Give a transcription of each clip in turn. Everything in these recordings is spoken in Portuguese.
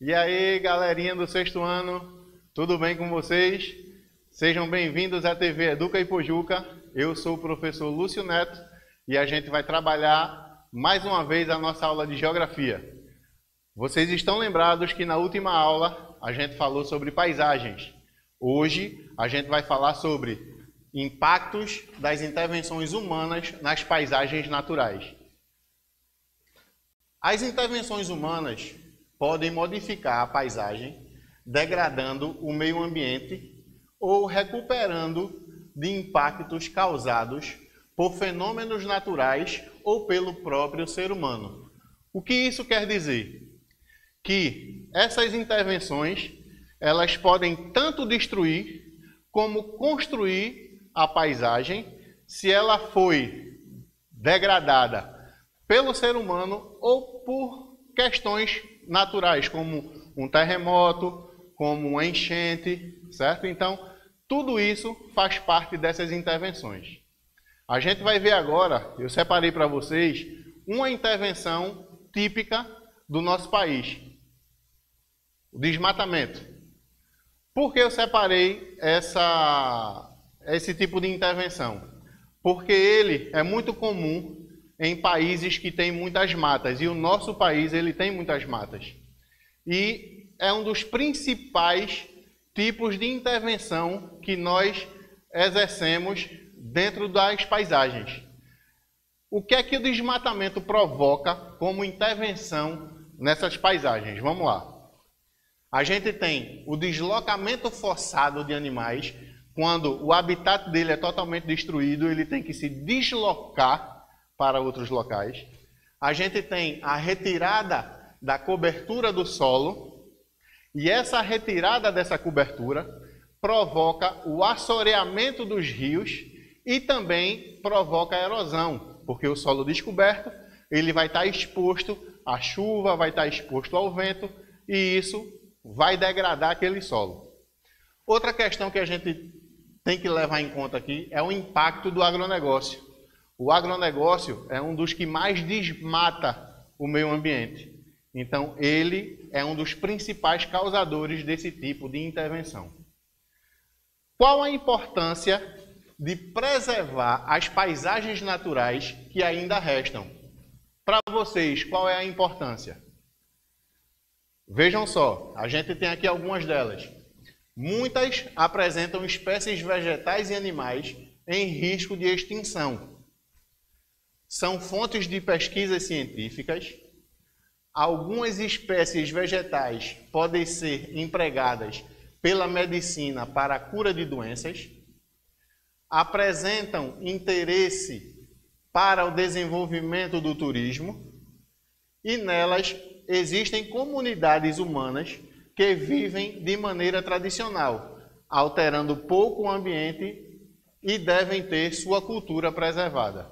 E aí, galerinha do sexto ano, tudo bem com vocês? Sejam bem-vindos à TV Educa Ipojuca. Eu sou o professor Lúcio Neto e a gente vai trabalhar mais uma vez a nossa aula de Geografia. Vocês estão lembrados que na última aula a gente falou sobre paisagens. Hoje a gente vai falar sobre impactos das intervenções humanas nas paisagens naturais. As intervenções humanas podem modificar a paisagem, degradando o meio ambiente ou recuperando de impactos causados por fenômenos naturais ou pelo próprio ser humano. O que isso quer dizer? Que essas intervenções, elas podem tanto destruir como construir a paisagem se ela foi degradada pelo ser humano ou por questões naturais, como um terremoto, como uma enchente, certo? Então, tudo isso faz parte dessas intervenções. A gente vai ver agora, eu separei para vocês, uma intervenção típica do nosso país. O desmatamento. Por que eu separei esse tipo de intervenção? Porque ele é muito comum em países que têm muitas matas, e o nosso país ele tem muitas matas. E é um dos principais tipos de intervenção que nós exercemos dentro das paisagens. O que é que o desmatamento provoca como intervenção nessas paisagens? Vamos lá. A gente tem o deslocamento forçado de animais. Quando o habitat dele é totalmente destruído, ele tem que se deslocar para outros locais. A gente tem a retirada da cobertura do solo, e essa retirada dessa cobertura provoca o assoreamento dos rios e também provoca a erosão, porque o solo descoberto ele vai estar exposto à chuva, vai estar exposto ao vento, e isso vai degradar aquele solo. Outra questão que a gente tem que levar em conta aqui é o impacto do agronegócio. O agronegócio é um dos que mais desmata o meio ambiente. Então, ele é um dos principais causadores desse tipo de intervenção. Qual a importância de preservar as paisagens naturais que ainda restam? Para vocês, qual é a importância? Vejam só, a gente tem aqui algumas delas. Muitas apresentam espécies vegetais e animais em risco de extinção. São fontes de pesquisas científicas. Algumas espécies vegetais podem ser empregadas pela medicina para a cura de doenças. Apresentam interesse para o desenvolvimento do turismo. E nelas existem comunidades humanas que vivem de maneira tradicional, alterando pouco o ambiente e devem ter sua cultura preservada.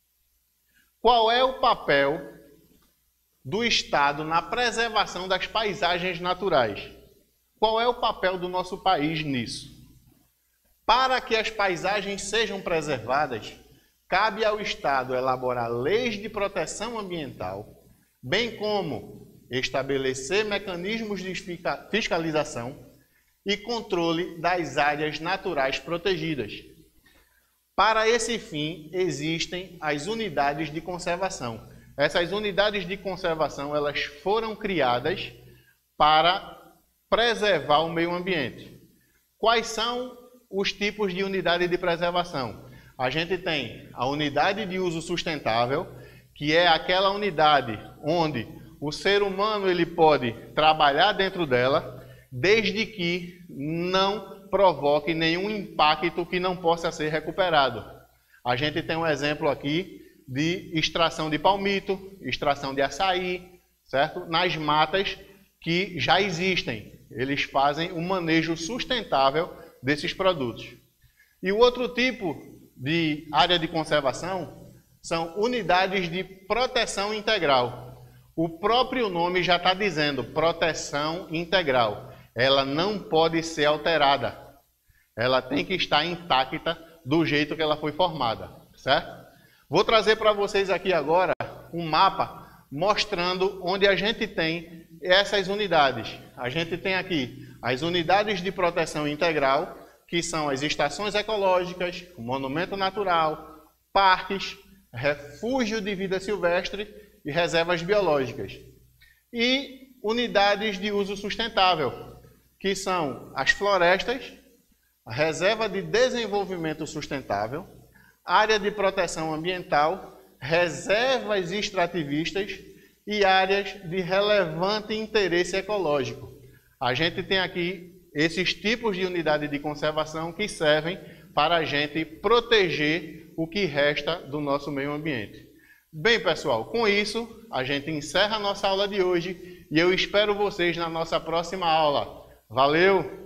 Qual é o papel do Estado na preservação das paisagens naturais? Qual é o papel do nosso país nisso? Para que as paisagens sejam preservadas, cabe ao Estado elaborar leis de proteção ambiental, bem como estabelecer mecanismos de fiscalização e controle das áreas naturais protegidas. Para esse fim, existem as unidades de conservação. Essas unidades de conservação, elas foram criadas para preservar o meio ambiente. Quais são os tipos de unidade de preservação? A gente tem a unidade de uso sustentável, que é aquela unidade onde o ser humano ele pode trabalhar dentro dela, desde que não provoque nenhum impacto que não possa ser recuperado. A gente tem um exemplo aqui de extração de palmito, extração de açaí, certo? Nas matas que já existem. Eles fazem um manejo sustentável desses produtos. E o outro tipo de área de conservação são unidades de proteção integral. O próprio nome já está dizendo, proteção integral. Ela não pode ser alterada. Ela tem que estar intacta do jeito que ela foi formada, certo? Vou trazer para vocês aqui agora um mapa mostrando onde a gente tem essas unidades. A gente tem aqui as unidades de proteção integral, que são as estações ecológicas, o monumento natural, parques, refúgio de vida silvestre e reservas biológicas. E unidades de uso sustentável, que são as florestas, a reserva de desenvolvimento sustentável, área de proteção ambiental, reservas extrativistas e áreas de relevante interesse ecológico. A gente tem aqui esses tipos de unidade de conservação que servem para a gente proteger o que resta do nosso meio ambiente. Bem, pessoal, com isso a gente encerra a nossa aula de hoje e eu espero vocês na nossa próxima aula. Valeu!